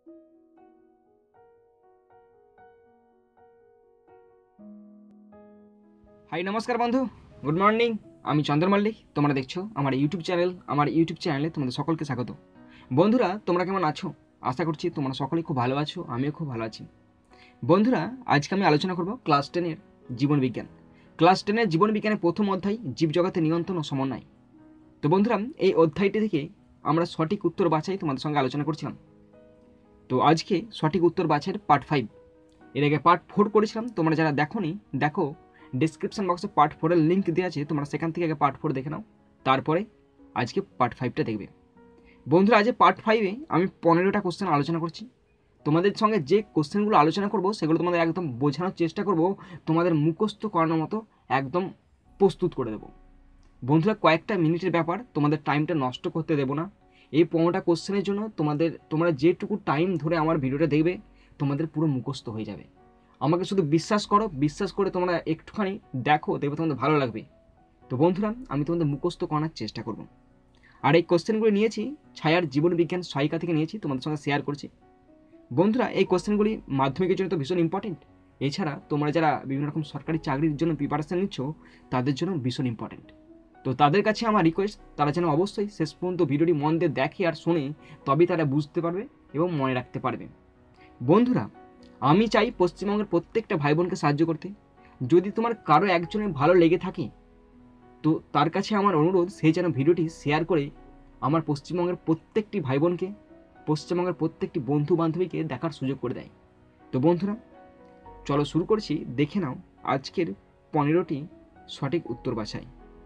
High নমস্কার বন্ধু, good morning. আমি চন্দ্র মল্লিক। তোমরা দেখছো আমার ইউটিউব চ্যানেল। আমার ইউটিউব চ্যানেলে তোমাদের সকলকে স্বাগত। বন্ধুরা, তোমরা কেমন আছো? আশা করছি তোমরা সকলেই খুব ভালো আছো, আমিও খুব ভালো আছি। বন্ধুরা, আজকে আমি আলোচনা করব ক্লাস 10-এর জীবনবিজ্ঞান। ক্লাস 10-এর জীবনবিজ্ঞানের প্রথম অধ্যায় জীবজগতের নিয়ন্ত্রণ ও সমন্বয়। তো বন্ধুরা, এই অধ্যায়টি থেকে আমরা সঠিক উত্তর বাছাই তোমাদের সঙ্গে আলোচনা করছিলাম। তো আজকে সঠিক উত্তর বাছাইয়ের পার্ট 5। এর আগে পার্ট 4 করেছিলাম। তোমরা যারা দেখোনি, দেখো ডিসক্রিপশন বক্সে পার্ট 4-এর লিঙ্ক দেওয়া আছে, তোমরা সেখান থেকে আগে পার্ট 4 দেখে নাও, তারপরে আজকে পার্ট 5টা দেখবে। বন্ধুরা, আজ পার্ট 5-এ আমি 15টা কোশ্চেন আলোচনা করছি। তোমাদের সঙ্গে যে কোশ্চেনগুলো আলোচনা করব সেগুলো তোমাদের একদম বোঝানোর চেষ্টা করব, তোমাদের মুখস্থ করানোর মতো একদম প্রস্তুত করে দেবো। বন্ধুরা, কয়েকটা মিনিটের ব্যাপার, তোমাদের টাইমটা নষ্ট করতে দেবো না। এই 15টা কোশ্চেনের জন্য তোমরা যেটুকু টাইম ধরে আমার ভিডিওটা দেখবে তোমাদের পুরো মুখস্থ হয়ে যাবে। আমাকে শুধু বিশ্বাস করো, বিশ্বাস করে তোমরা একটুখানি দেখো, দেখবে তোমাদের ভালো লাগবে। তো বন্ধুরা, আমি তোমাদের মুখস্থ করানোর চেষ্টা করব। আর এই কোশ্চেনগুলি নিয়েছি ছায়ার জীবনবিজ্ঞান সহায়িকা থেকে নিয়েছি, তোমাদের সঙ্গে শেয়ার করছি। বন্ধুরা, এই কোশ্চেনগুলি মাধ্যমিকের জন্য তো ভীষণ ইম্পর্টেন্ট। এছাড়া তোমরা যারা বিভিন্ন রকম সরকারি চাকরির জন্য প্রিপারেশন নিচ্ছ তাদের জন্য ভীষণ ইম্পর্টেন্ট। তো তাদের কাছে আমার রিকোয়েস্ট, তারা যেন অবশ্যই শেষ পর্যন্ত ভিডিওটি মন দিয়ে দেখে আর শোনে, তবেই তারা বুঝতে পারবে এবং মনে রাখতে পারবে। বন্ধুরা, আমি চাই পশ্চিমবঙ্গের প্রত্যেকটা ভাই বোনকে সাহায্য করতে। যদি তোমার কারো একজনের ভালো লেগে থাকে তো তার কাছে আমার অনুরোধ, সে যেন ভিডিওটি শেয়ার করে আমার পশ্চিমবঙ্গের প্রত্যেকটি ভাই বোনকে, পশ্চিমবঙ্গের প্রত্যেকটি বন্ধু বান্ধবীকে দেখার সুযোগ করে দেয়। তো বন্ধুরা, চলো শুরু করছি। দেখে নাও আজকের 15টি সঠিক উত্তর বাছাই।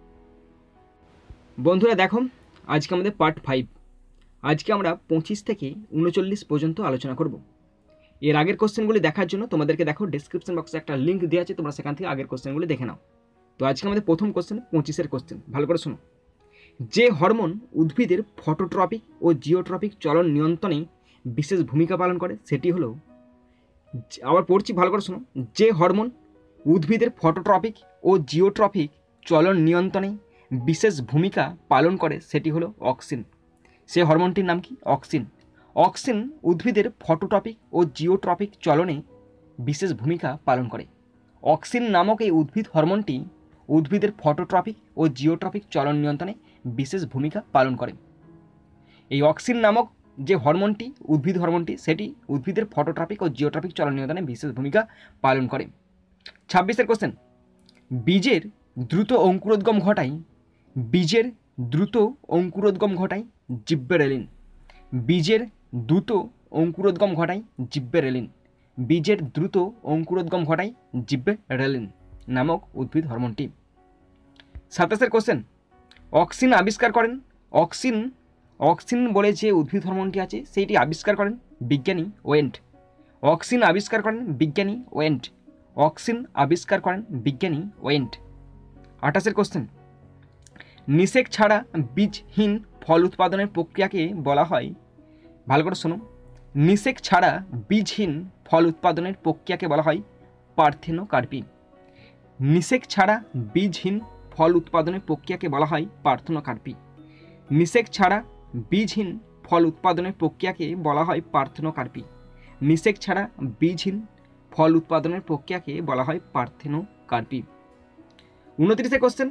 বন্ধুরা দেখো, আজকে আমাদের পার্ট 5। আজকে আমরা 25 থেকে 39 পর্যন্ত আলোচনা করব। এর আগের কোশ্চেনগুলি দেখার জন্য তোমাদেরকে দেখো ডিসক্রিপশন বক্সে একটা লিঙ্ক দেওয়া আছে, তোমরা সেখান থেকে আগের কোশ্চেনগুলি দেখে নাও। তো আজকে আমাদের প্রথম কোশ্চেন 25-এর কোশ্চেন, ভালো করে শোনো। যে হরমোন উদ্ভিদের ফটোট্রপিক ও জিওট্রপিক চলন নিয়ন্ত্রণে বিশেষ ভূমিকা পালন করে সেটি হলো, আবার পড়ছি ভালো করে শোনো, যে হরমোন উদ্ভিদের ফটোট্রপিক ও জিওট্রপিক চলন নিয়ন্ত্রণে বিশেষ ভূমিকা পালন করে সেটি হলো অক্সিন। সে হরমোনটির নাম কি? অক্সিন। অক্সিন উদ্ভিদের ফটোট্রপিক ও জিওট্রপিক চলনে বিশেষ ভূমিকা পালন করে। অক্সিন নামক এই উদ্ভিদ হরমোনটি উদ্ভিদের ফটোট্রপিক ও জিওট্রপিক চলন নিয়ন্ত্রণে বিশেষ ভূমিকা পালন করে। এই অক্সিন নামক যে হরমোনটি, উদ্ভিদ হরমোনটি, সেটি উদ্ভিদের ফটোট্রপিক ও জিওট্রপিক চলন নিয়ন্ত্রণে বিশেষ ভূমিকা পালন করে। 26-এর কোশ্চেন, বীজের দ্রুত অঙ্কুরোদ্গম ঘটায়, বীজের দ্রুত অঙ্কুরোদ্গম ঘটায় জিব্বেরেলিন। বীজের দ্রুত অঙ্কুরোদ্গম ঘটায় জিব্বেরেলিন। বীজের দ্রুত অঙ্কুরোদ্গম ঘটায় জিব্বেরেলিন নামক উদ্ভিদ হরমোনটি। 27-এর কোশ্চেন, অক্সিন আবিষ্কার করেন, অক্সিন বলে যে উদ্ভিদ হরমোনটি আছে সেইটি আবিষ্কার করেন বিজ্ঞানী ওয়েন্ট। অক্সিন আবিষ্কার করেন বিজ্ঞানী ওয়েন্ট। অক্সিন আবিষ্কার করেন বিজ্ঞানী ওয়েন্ট। 28-এর কোশ্চেন, নিষেক ছাড়া বীজহীন ফল উৎপাদনের প্রক্রিয়াকে বলা হয়, ভালো করে শোনো, নিষেক ছাড়া বীজহীন ফল উৎপাদনের প্রক্রিয়াকে বলা হয় পার্থেনোকার্পি। নিষেক ছাড়া বীজহীন ফল উৎপাদনের প্রক্রিয়াকে বলা হয় পার্থেনোকার্পি। নিষেক ছাড়া বীজহীন ফল উৎপাদনের প্রক্রিয়াকে বলা হয় পার্থেনোকার্পি। নিষেক ছাড়া বীজহীন ফল উৎপাদনের প্রক্রিয়াকে বলা হয় পার্থেনোকার্পি। 29-এর কোশ্চেন,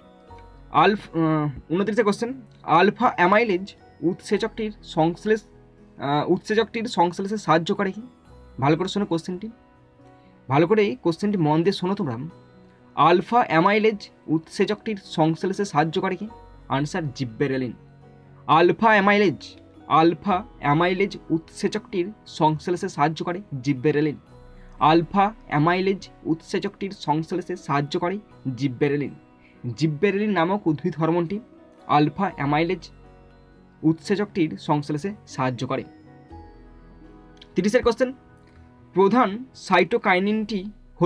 29-এর কোশ্চেন, আলফা অ্যামাইলেজ উৎসেচকটির সংশ্লেষে সাহায্য করে কি? ভালো করে শোনো কোশ্চেনটি, ভালো করে কোশ্চেনটি মন দিয়ে শোনো তোমরা। আলফা অ্যামাইলেজ উৎসেচকটির সংশ্লেষে সাহায্য করে কি? Answer gibberellin. আলফা অ্যামাইলেজ উৎসেচকটির সংশ্লেষে সাহায্য করে জিব্বেরেলিন। আলফা অ্যামাইলেজ উৎসেচকটির সংশ্লেষে সাহায্য করে জিব্বেরেলিন। জিব্বেরেলিন নামক উদ্ভিদ হরমোনটি আলফা অ্যামাইলেজ উৎসেচকটির সংশ্লেষে সাহায্য করে। 30-এর কোশ্চেন, প্রধান সাইটোকাইনিনটি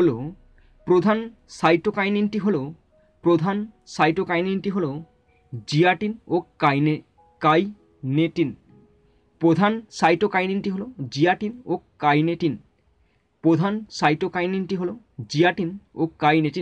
হলো জিয়াটিন ও কাইনেটিন। প্রধান সাইটোকাইনিনটি হলো জিয়াটিন ও কাইনেটিন। প্রধান সাইটোকাইনিনটি হলো জিয়াটিন ও কাইনেটিন।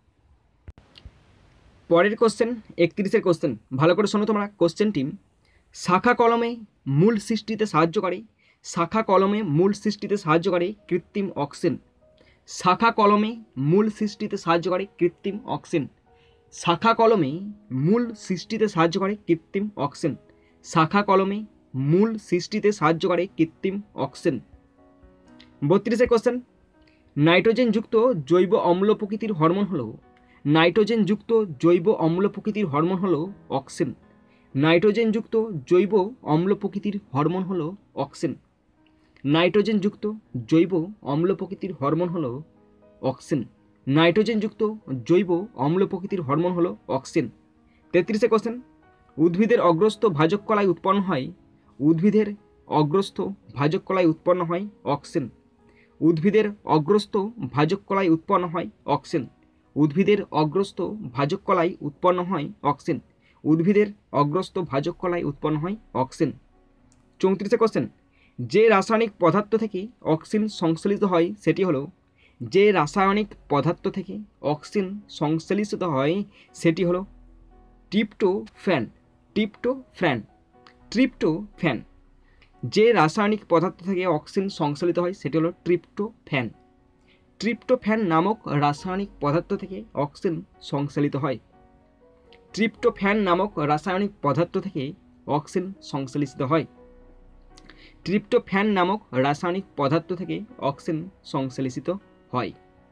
পরের কোশ্চেন 31-এর কোশ্চেন, ভালো করে শোনো তোমরা কোশ্চেনটি। শাখা কলমে মূল সৃষ্টিতে সাহায্য করে, শাখা কলমে মূল সৃষ্টিতে সাহায্য করে কৃত্রিম অক্সিজেন। শাখা কলমে মূল সৃষ্টিতে সাহায্য করে কৃত্রিম অক্সিজেন। শাখা কলমে মূল সৃষ্টিতে সাহায্য করে কৃত্রিম অক্সিজেন। শাখা কলমে মূল সৃষ্টিতে সাহায্য করে কৃত্রিম অক্সিজেন। 32 কোশ্চেন, নাইট্রোজেনযুক্ত জৈব অম্ল প্রকৃতির হরমোন হলো, নাইট্রোজেনযুক্ত জৈব অম্ল প্রকৃতির হরমোন হলো অক্সিজেন। নাইট্রোজেনযুক্ত জৈব অম্ল প্রকৃতির হরমোন হলো অক্সিজেন। নাইট্রোজেনযুক্ত জৈব অম্ল প্রকৃতির হরমোন হলো অক্সিজেন। নাইট্রোজেনযুক্ত জৈব অম্ল প্রকৃতির হরমোন হলো অক্সিজেন। 33 কোশ্চেন, উদ্ভিদের অগ্রস্থ ভাজক কলায় উৎপন্ন হয়, উদ্ভিদের অগ্রস্থ ভাজক কলায় উৎপন্ন হয় অক্সিজেন। উদ্ভিদের অগ্রস্থ ভাজক কলায় উৎপন্ন হয় অক্সিজেন। উদ্ভিদের অগ্রস্থ ভাজক কলায় উৎপন্ন হয় অক্সিজেন। উদ্ভিদের অগ্রস্থ ভাজক কলায় উৎপন্ন হয় অক্সিজেন। 34 কোশ্চেন, যে রাসায়নিক পদার্থ থেকে অক্সিজেন সংশ্লেষিত হয় সেটি হলো, যে রাসায়নিক পদার্থ থেকে অক্সিজেন সংশ্লেষিত হয় সেটি হলো ট্রিপ্টোফ্যান। ট্রিপ্টোফ্যান। ট্রিপ্টোফ্যান। যে রাসায়নিক পদার্থ থেকে অক্সিজেন সংশ্লেষিত হয় সেটি হলো ট্রিপ্টোফ্যান। ট্রিপ্টোফ্যান নামক রাসায়নিক পদার্থ থেকে অক্সিজেন সংশ্লেষিত হয়। ট্রিপ্টোফ্যান নামক রাসায়নিক পদার্থ থেকে অক্সিজেন সংশ্লেষিত হয়। ট্রিপ্টোফ্যান নামক রাসায়নিক পদার্থ থেকে অক্সিজেন সংশ্লেষিত হয়।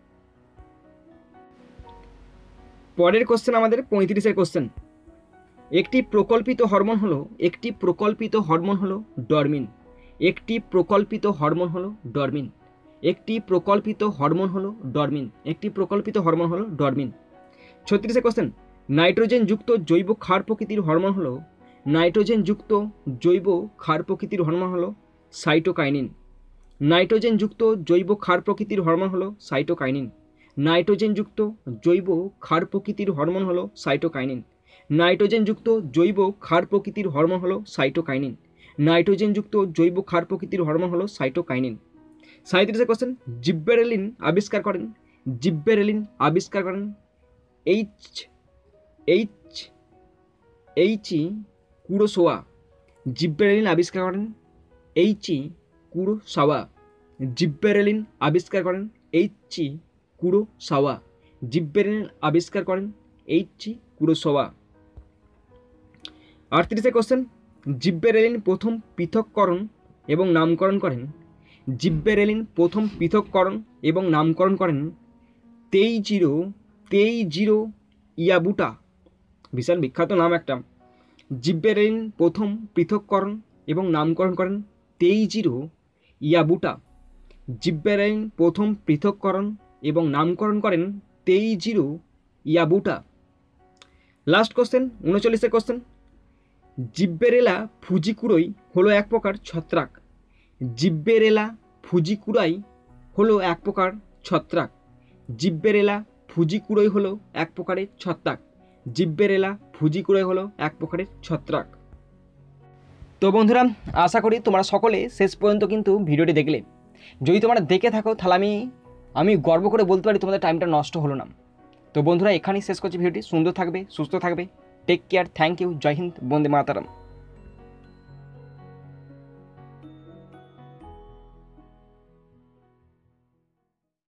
পরের কোশ্চেন আমাদের 35 কোশ্চেন, একটি প্রকল্পিত হরমোন হলো, একটি প্রকল্পিত হরমোন হলো ডরমিন। একটি প্রকল্পিত হরমোন হলো ডরমিন। একটি প্রকল্পিত হরমোন হলো ডরমিন। একটি প্রকল্পিত হরমোন হলো ডরমিন। 36 কোশ্চেন, নাইট্রোজেনযুক্ত জৈব ক্ষার প্রকৃতির হরমোন হলো, নাইট্রোজেনযুক্ত জৈব ক্ষার প্রকৃতির হরমোন হলো সাইটোকাইনিন। নাইট্রোজেনযুক্ত জৈব ক্ষার প্রকৃতির হরমোন হলো সাইটোকাইনিন। নাইট্রোজেনযুক্ত জৈব ক্ষার প্রকৃতির হরমোন হলো সাইটোকাইনিন। নাইট্রোজেনযুক্ত জৈব ক্ষার প্রকৃতির হরমোন হলো সাইটোকাইনিন। নাইট্রোজেনযুক্ত জৈব ক্ষার প্রকৃতির হরমোন হলো সাইটোকাইনিন। 37 কোশ্চেন, জিব্বেরেলিন আবিষ্কার করেন, জিব্বেরেলিন আবিষ্কার করেন এইচি কুরোসাওয়া। জিব্বেরেলিন আবিষ্কার করেন এইচি কুরোসাওয়া। জিব্বেরেলিন আবিষ্কার করেন এইচি কুরোসাওয়া। জিব্বেরেলিন আবিষ্কার করেন এইচি কুরোসাওয়া। 38 কোশ্চেন, জিব্বেরেলিন প্রথম পৃথককরণ এবং নামকরণ করেন, জিব্বেরেলিন প্রথম পৃথককরণ এবং নামকরণ করেন তেইজিরো ইয়াবুটা। বিশাল বিখ্যাত নাম একটা। জিব্বেরেলিন প্রথম পৃথককরণ এবং নামকরণ করেন তেইজিরো ইয়াবুটা। জিব্বেরেলিন প্রথম পৃথককরণ এবং নামকরণ করেন Teijiro Yabuta. Last question 39 question, Gibberella fujikuroi হলো এক প্রকার ছত্রাক। জিব্বেরেলা ফুজিকুরাই হলো এক প্রকার ছত্রাক। জিব্বেরেলা ফুজিকুরাই হলো এক প্রকারের ছত্রাক। জিব্বেরেলা ফুজিকুরাই হলো এক প্রকারের ছত্রাক। তো বন্ধুরা, আশা করি তোমরা সকলে শেষ পর্যন্ত কিন্তু ভিডিওটি দেখলে। যদি তোমরা দেখে থাকো তাহলে আমি গর্ব করে বলতে পারি তোমাদের টাইমটা নষ্ট হলো না। তো বন্ধুরা, এখানেই শেষ করছি ভিডিওটি। সুন্দর থাকবে, সুস্থ থাকবে, take care, thank you, Jai Hind, Vande Mataram.